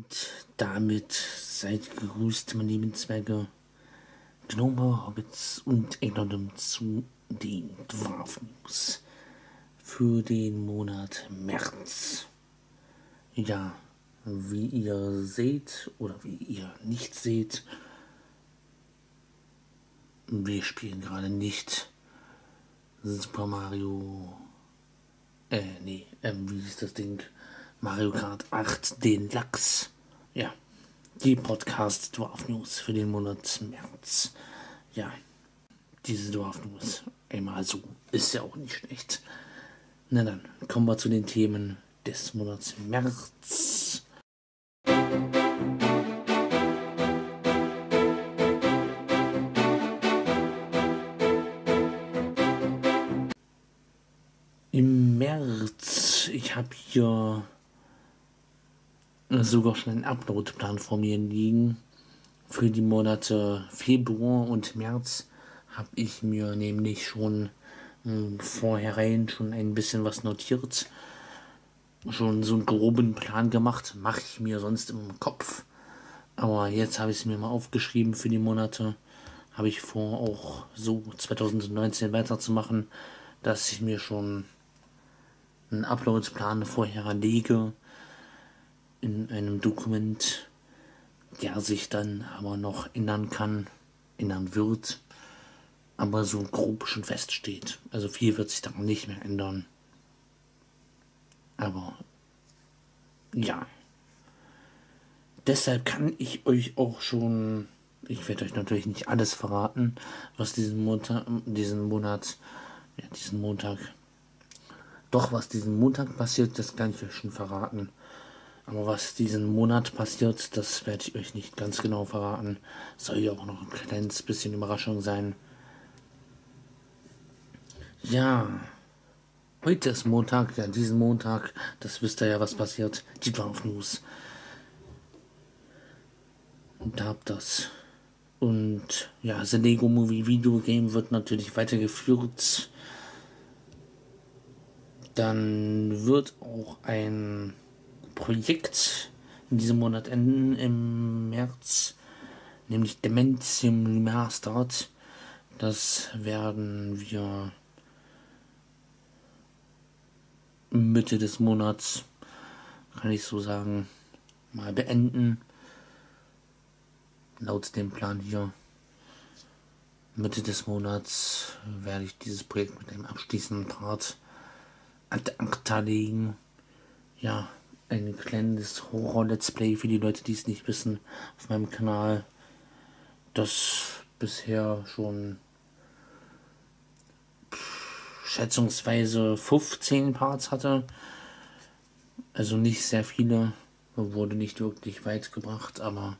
Und damit seid gegrüßt, meine lieben Zwerge, Gnome, Hobbits und Engländer zu den Dwarf News für den Monat März. Ja, wie ihr seht oder wie ihr nicht seht, wir spielen gerade nicht Super Mario, wie hieß das Ding? Mario Kart 8 den Lachs. Ja, die Podcast Dwarf News für den Monat März. Ja, diese Dwarf News einmal so ist ja auch nicht schlecht. Na dann, kommen wir zu den Themen des Monats März. Im März, ich habe hier sogar schon einen Uploadplan vor mir liegen. Für die Monate Februar und März habe ich mir nämlich schon vorherein schon ein bisschen was notiert. Schon so einen groben Plan gemacht. Mache ich mir sonst im Kopf. Aber jetzt habe ich es mir mal aufgeschrieben für die Monate. Habe ich vor, auch so 2019 weiterzumachen, dass ich mir schon einen Uploadplan vorher lege in einem Dokument, der sich dann aber noch ändern wird, aber so grob schon feststeht. Also viel wird sich daran nicht mehr ändern. Aber ja, deshalb kann ich euch auch schon, ich werde euch natürlich nicht alles verraten, was diesen Montag, was diesen Montag passiert, das kann ich euch schon verraten. Aber was diesen Monat passiert, das werde ich euch nicht ganz genau verraten. Soll ja auch noch ein kleines bisschen Überraschung sein. Ja, heute ist Montag, ja, diesen Montag, das wisst ihr ja, was passiert. Die Dwarf News. Und da habt das. Und ja, The Lego Movie Video Game wird natürlich weitergeführt. Dann wird auch ein Projekt in diesem Monat enden, im März, nämlich Dementium Remastered. Das werden wir Mitte des Monats, kann ich so sagen, mal beenden. Laut dem Plan hier. Mitte des Monats werde ich dieses Projekt mit einem abschließenden Part ad acta legen. Ja, ein kleines Horror-Let's Play für die Leute, die es nicht wissen, auf meinem Kanal, das bisher schon schätzungsweise 15 Parts hatte. Also nicht sehr viele, wurde nicht wirklich weit gebracht, aber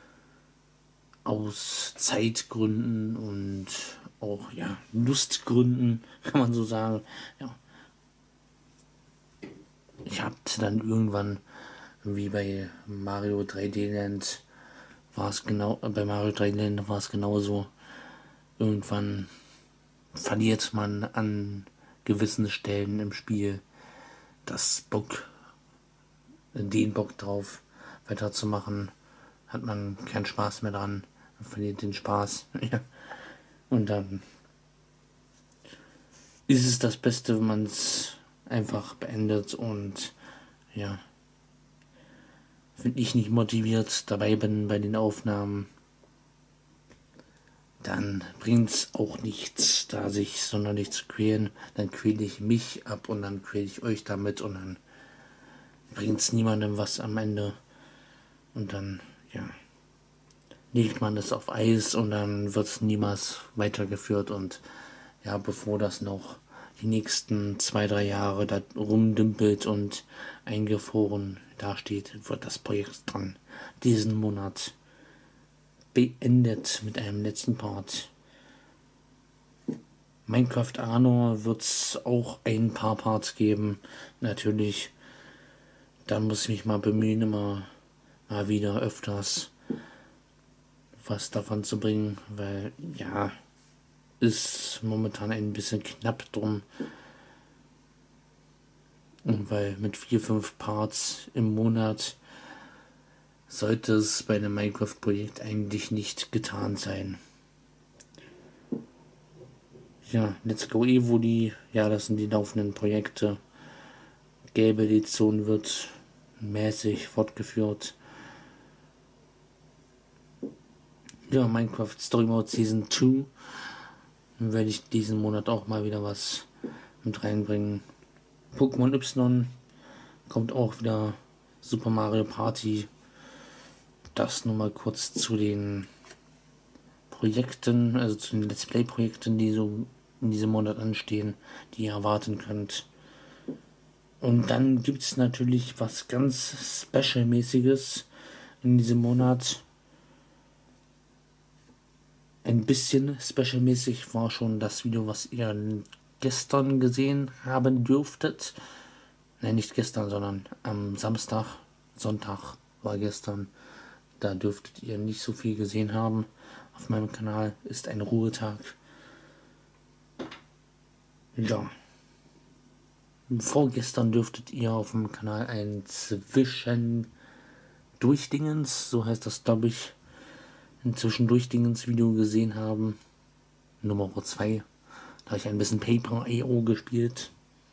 aus Zeitgründen und auch ja Lustgründen, kann man so sagen, ja. Ich habe dann irgendwann, wie bei Mario 3D Land, bei Mario 3D Land war es genauso. Irgendwann verliert man an gewissen Stellen im Spiel den Bock drauf weiterzumachen. Hat man keinen Spaß mehr dran, man verliert den Spaß. Ja. Und dann ist es das Beste, wenn man es einfach beendet und ja, wenn ich nicht motiviert dabei bin bei den Aufnahmen, dann bringt es auch nichts, da sich sonderlich zu quälen. Dann quäle ich mich ab und dann quäle ich euch damit und dann bringt es niemandem was am Ende. Und dann, ja, legt man es auf Eis und dann wird es niemals weitergeführt. Und ja, bevor das noch die nächsten 2-3 Jahre da rumdümpelt und eingefroren dasteht, wird das Projekt dann diesen Monat beendet mit einem letzten Part. Minecraft Arno wird es auch ein paar Parts geben. Natürlich, da muss ich mich mal bemühen, immer mal wieder öfters was davon zu bringen, weil ja, ist momentan ein bisschen knapp drum. Und weil mit 4-5 Parts im Monat sollte es bei einem Minecraft-Projekt eigentlich nicht getan sein. Ja, Let's Go Evoli, ja, das sind die laufenden Projekte. Gelbe Edition wird mäßig fortgeführt. Ja, Minecraft Story Mode Season 2 werde ich diesen Monat auch mal wieder was mit reinbringen. Pokémon Y kommt auch wieder. Super Mario Party. Das nur mal kurz zu den Projekten, also zu den Let's Play Projekten, die so in diesem Monat anstehen, die ihr erwarten könnt. Und dann gibt es natürlich was ganz Special-mäßiges in diesem Monat. Ein bisschen specialmäßig war schon das Video, was ihr gestern gesehen haben dürftet. Nein, nicht gestern, sondern am Samstag. Sonntag war gestern. Da dürftet ihr nicht so viel gesehen haben. Auf meinem Kanal ist ein Ruhetag. Ja. Vorgestern dürftet ihr auf dem Kanal ein Zwischendurchdingens, so heißt das, glaube ich, ein Zwischendurchdingens-Video gesehen haben. Nummer 2. Da habe ich ein bisschen Paper.io gespielt.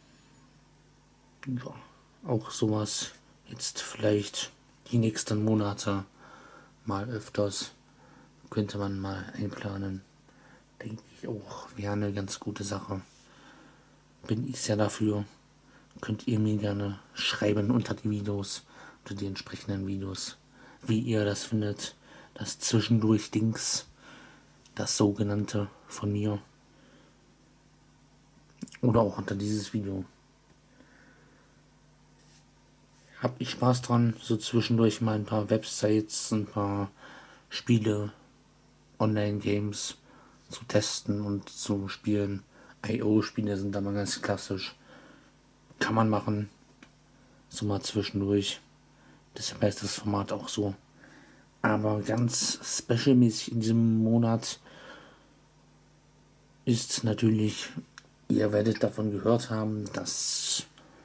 Ja, auch sowas jetzt vielleicht die nächsten Monate mal öfters könnte man mal einplanen. Denke ich auch, wäre eine ganz gute Sache. Bin ich sehr dafür. Könnt ihr mir gerne schreiben unter die Videos, unter die entsprechenden Videos, wie ihr das findet. Das Zwischendurch-Dings, das sogenannte von mir. Oder auch unter dieses Video. Hab ich Spaß dran, so zwischendurch mal ein paar Websites, ein paar Spiele, Online-Games zu testen und zu spielen. IO-Spiele sind da mal ganz klassisch. Kann man machen. So mal zwischendurch. Deshalb heißt das Format auch so. Aber ganz specialmäßig in diesem Monat ist natürlich, ihr werdet davon gehört haben, das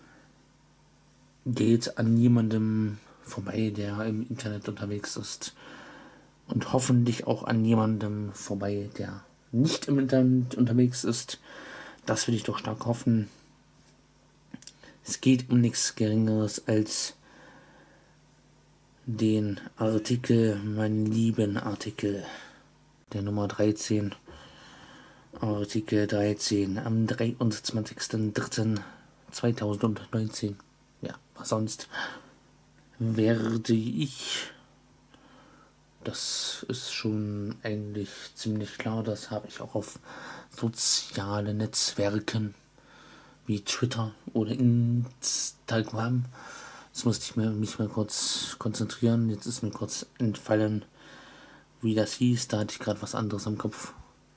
geht an niemandem vorbei, der im Internet unterwegs ist. Und hoffentlich auch an jemandem vorbei, der nicht im Internet unterwegs ist. Das will ich doch stark hoffen. Es geht um nichts Geringeres als den Artikel, meinen lieben Artikel, der Nummer 13, Artikel 13, am 23.03.2019, ja, was sonst, werde ich, das ist schon eigentlich ziemlich klar, das habe ich auch auf sozialen Netzwerken wie Twitter oder Instagram. Jetzt musste ich mich mal kurz konzentrieren. Jetzt ist mir kurz entfallen, wie das hieß. Da hatte ich gerade was anderes im Kopf.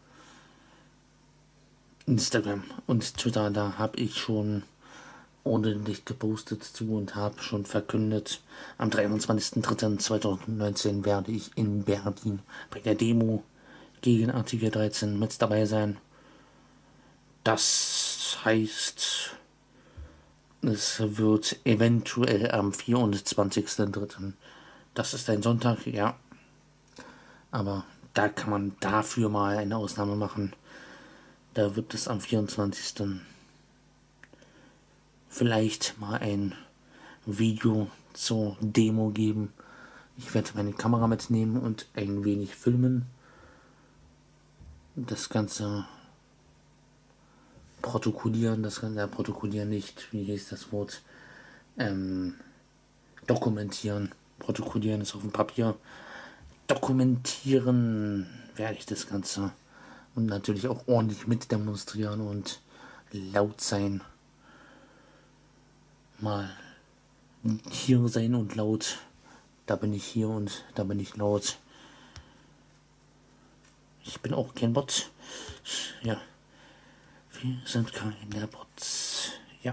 Instagram und Twitter, da habe ich schon ordentlich gepostet zu und habe schon verkündet, am 23.03.2019 werde ich in Berlin bei der Demo gegen Artikel 13 mit dabei sein. Das heißt, es wird eventuell am 24.03. Das ist ein Sonntag, ja. Aber da kann man dafür mal eine Ausnahme machen. Da wird es am 24. vielleicht mal ein Video zur Demo geben. Ich werde meine Kamera mitnehmen und ein wenig filmen. Das Ganze protokollieren, protokollieren nicht, wie hieß das Wort? Dokumentieren. Protokollieren ist auf dem Papier. Dokumentieren werde ich das Ganze. Und natürlich auch ordentlich mitdemonstrieren und laut sein. Mal hier sein und laut. Da bin ich hier und da bin ich laut. Ich bin auch kein Bot. Ja. Wir sind keine Bots. Ja.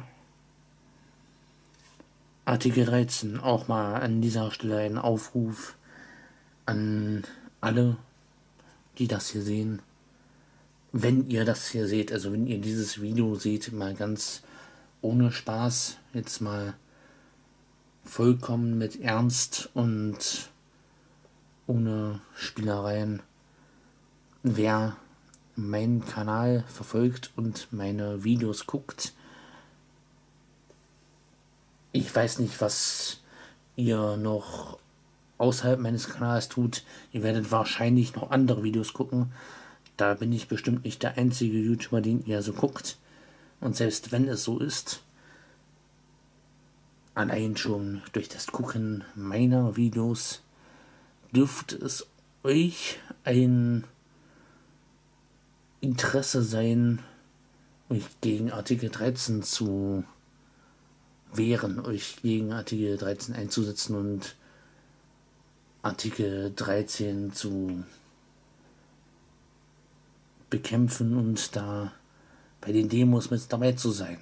Artikel 13. Auch mal an dieser Stelle ein Aufruf an alle, die das hier sehen. Wenn ihr das hier seht, also wenn ihr dieses Video seht, mal ganz ohne Spaß, jetzt mal vollkommen mit Ernst und ohne Spielereien. Wer meinen Kanal verfolgt und meine Videos guckt, ich weiß nicht, was ihr noch außerhalb meines Kanals tut. Ihr werdet wahrscheinlich noch andere Videos gucken. Da bin ich bestimmt nicht der einzige YouTuber, den ihr so guckt. Und selbst wenn es so ist, allein schon durch das Gucken meiner Videos dürfte es euch ein Interesse sein, euch gegen Artikel 13 zu wehren, euch gegen Artikel 13 einzusetzen und Artikel 13 zu bekämpfen und da bei den Demos mit dabei zu sein.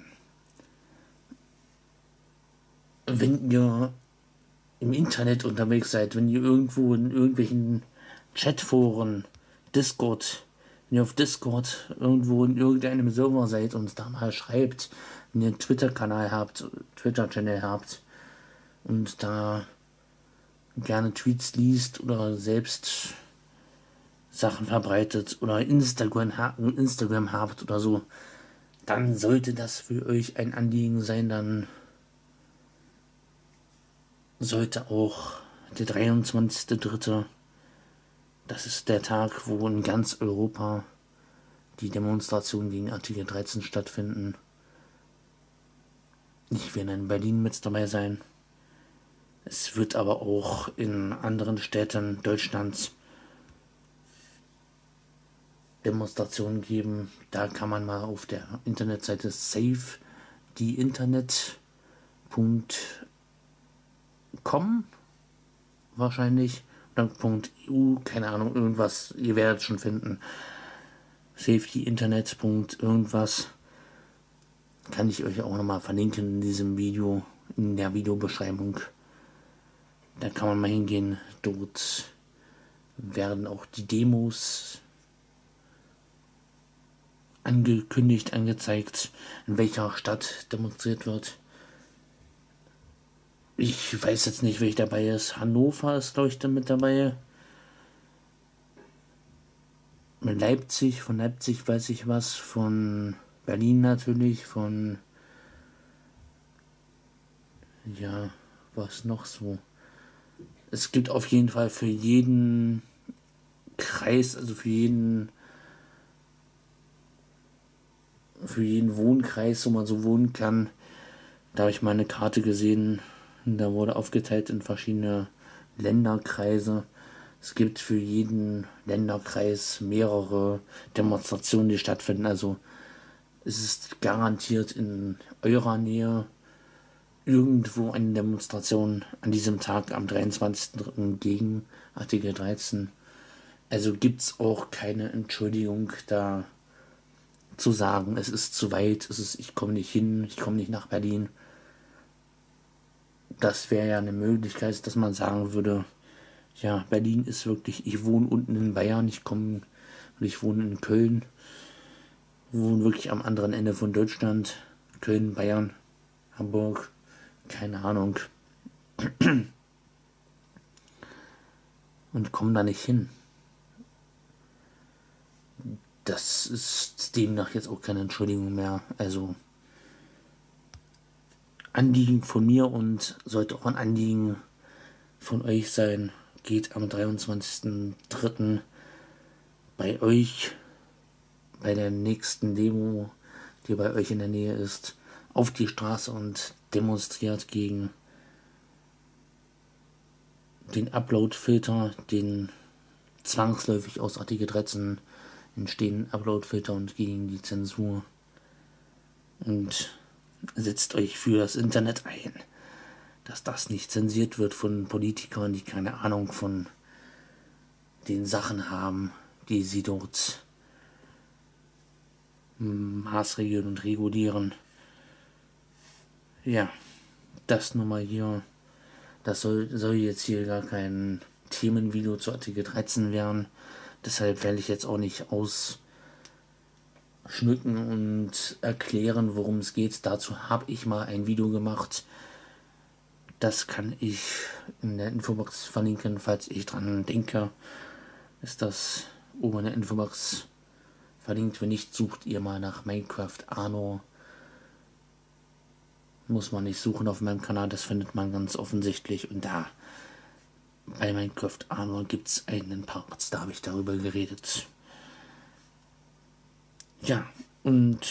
Wenn ihr im Internet unterwegs seid, wenn ihr irgendwo in irgendwelchen Chatforen, Discord, wenn ihr auf Discord irgendwo in irgendeinem Server seid und da mal schreibt, wenn ihr einen Twitter-Kanal habt, Twitter-Channel habt und da gerne Tweets liest oder selbst Sachen verbreitet oder Instagram habt oder so, dann sollte das für euch ein Anliegen sein, dann sollte auch der 23.3., das ist der Tag, wo in ganz Europa die Demonstrationen gegen Artikel 13 stattfinden. Ich werde in Berlin mit dabei sein. Es wird aber auch in anderen Städten Deutschlands Demonstrationen geben. Da kann man mal auf der Internetseite savetheinternet.com wahrscheinlich, oder .eu, keine Ahnung, irgendwas, ihr werdet schon finden. Savetheinternet. Irgendwas kann ich euch auch nochmal verlinken in diesem Video, in der Videobeschreibung. Da kann man mal hingehen. Dort werden auch die Demos angekündigt, angezeigt, in welcher Stadt demonstriert wird. Ich weiß jetzt nicht, welcher dabei ist. Hannover ist, glaube ich, dann mit dabei. Leipzig, von Leipzig weiß ich was. Von Berlin natürlich. Von, ja, was noch so. Es gibt auf jeden Fall für jeden Kreis, also für jeden Wohnkreis, wo man so wohnen kann. Da habe ich mal eine Karte gesehen. Da wurde aufgeteilt in verschiedene Länderkreise. Es gibt für jeden Länderkreis mehrere Demonstrationen, die stattfinden. Also es ist garantiert in eurer Nähe irgendwo eine Demonstration an diesem Tag am 23.03. gegen Artikel 13. Also gibt es auch keine Entschuldigung da zu sagen, es ist zu weit, ich komme nicht hin, ich komme nicht nach Berlin. Das wäre ja eine Möglichkeit, dass man sagen würde, ja, Berlin ist wirklich, ich wohne unten in Bayern, ich wohne in Köln, wohne wirklich am anderen Ende von Deutschland, Köln, Bayern, Hamburg, keine Ahnung, und komme da nicht hin. Das ist demnach jetzt auch keine Entschuldigung mehr. Also Anliegen von mir und sollte auch ein Anliegen von euch sein. Geht am 23.03. bei euch, bei der nächsten Demo, die bei euch in der Nähe ist, auf die Straße und demonstriert gegen den Upload-Filter, den zwangsläufig aus Artikel 13 entstehenden Upload-Filter und gegen die Zensur. Und setzt euch für das Internet ein, dass das nicht zensiert wird von Politikern, die keine Ahnung von den Sachen haben, die sie dort maßregeln und regulieren. Ja, das nur mal hier. Das soll jetzt hier gar kein Themenvideo zu Artikel 13 werden. Deshalb werde ich jetzt auch nicht ausschmücken und erklären, worum es geht. Dazu habe ich mal ein Video gemacht. Das kann ich in der Infobox verlinken, falls ich dran denke. Ist das oben in der Infobox verlinkt. Wenn nicht, sucht ihr mal nach Minecraft Arno. Muss man nicht suchen auf meinem Kanal, das findet man ganz offensichtlich. Und da bei Minecraft Arno gibt es einen Part, da habe ich darüber geredet. Ja, und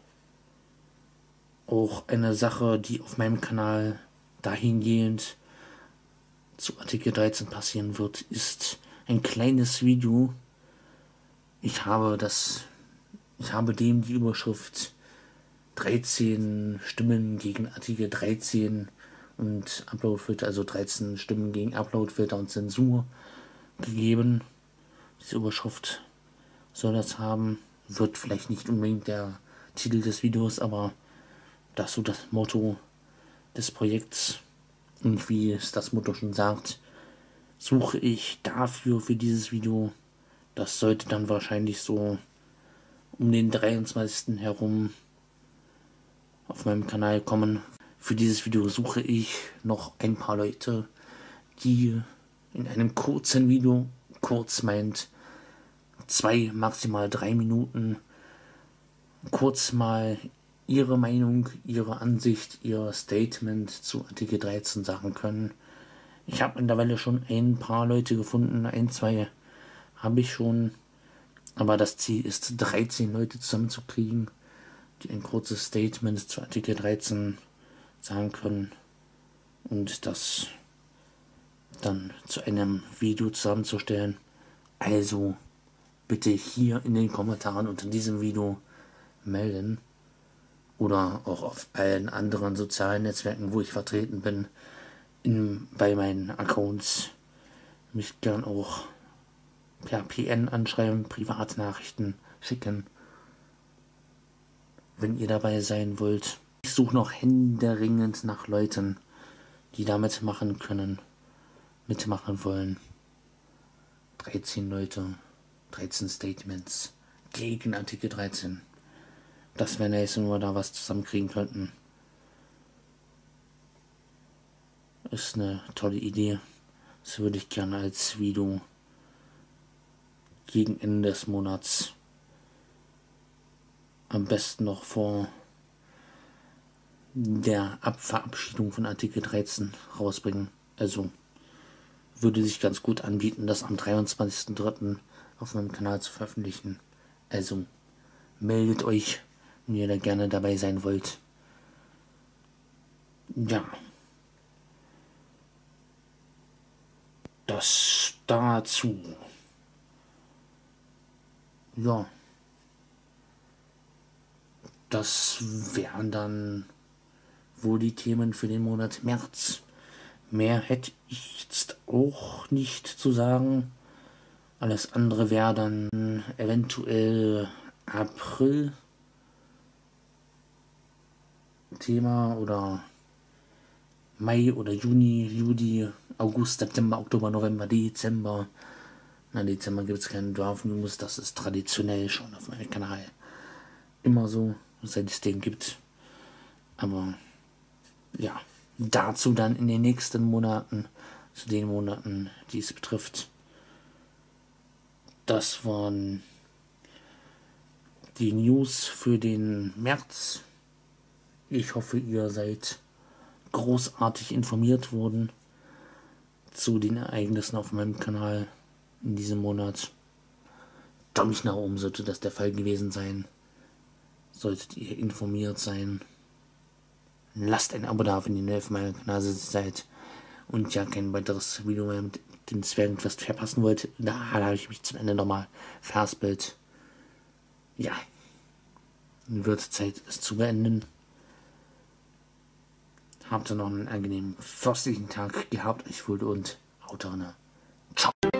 auch eine Sache, die auf meinem Kanal dahingehend zu Artikel 13 passieren wird, ist ein kleines Video. Ich habe dem die Überschrift 13 Stimmen gegen Artikel 13 und Uploadfilter, also 13 Stimmen gegen Uploadfilter und Zensur gegeben. Diese Überschrift soll das haben. Wird vielleicht nicht unbedingt der Titel des Videos, aber das ist so das Motto des Projekts. Und wie es das Motto schon sagt, suche ich dafür für dieses Video. Das sollte dann wahrscheinlich so um den 23. herum auf meinem Kanal kommen. Für dieses Video suche ich noch ein paar Leute, die in einem kurzen Video, kurz meint 2, maximal 3 Minuten, kurz mal ihre Meinung, ihre Ansicht, ihr Statement zu Artikel 13 sagen können. Ich habe mittlerweile schon ein paar Leute gefunden, 1, 2 habe ich schon, aber das Ziel ist, 13 Leute zusammenzukriegen, die ein kurzes Statement zu Artikel 13 sagen können und das dann zu einem Video zusammenzustellen. Also bitte hier in den Kommentaren unter diesem Video melden oder auch auf allen anderen sozialen Netzwerken, wo ich vertreten bin, bei meinen Accounts mich gern auch per PN anschreiben, Privatnachrichten schicken, wenn ihr dabei sein wollt. Ich suche noch händeringend nach Leuten, die da mitmachen können, mitmachen wollen. 13 Leute, 13 Statements gegen Artikel 13. Das wäre nice, wenn wir da was zusammenkriegen könnten. Ist eine tolle Idee. Das würde ich gerne als Video gegen Ende des Monats, am besten noch vor der Verabschiedung von Artikel 13 rausbringen. Also würde sich ganz gut anbieten, das am 23.03. auf meinem Kanal zu veröffentlichen. Also meldet euch, wenn ihr da gerne dabei sein wollt. Ja. Das dazu. Ja. Das wären dann wohl die Themen für den Monat März. Mehr hätte ich jetzt auch nicht zu sagen. Alles andere wäre dann eventuell April Thema oder Mai oder Juni, Juli, August, September, Oktober, November, Dezember. Na, Dezember gibt es keinen Draft News, das ist traditionell schon auf meinem Kanal immer so, seit es den gibt. Aber ja, dazu dann in den nächsten Monaten, zu den Monaten, die es betrifft. Das waren die News für den März. Ich hoffe, ihr seid großartig informiert worden zu den Ereignissen auf meinem Kanal in diesem Monat. Daumen nach oben sollte das der Fall gewesen sein. Solltet ihr informiert sein. Lasst ein Abo da, wenn ihr neu auf meinem Kanal seid und ja kein weiteres Video mehr mit den Zwergenquest verpassen wollt. Da habe ich mich zum Ende nochmal verhaspelt. Ja, wird Zeit, es zu beenden. Habt ihr noch einen angenehmen frostigen Tag gehabt, euch wohl und haut rein. Ciao.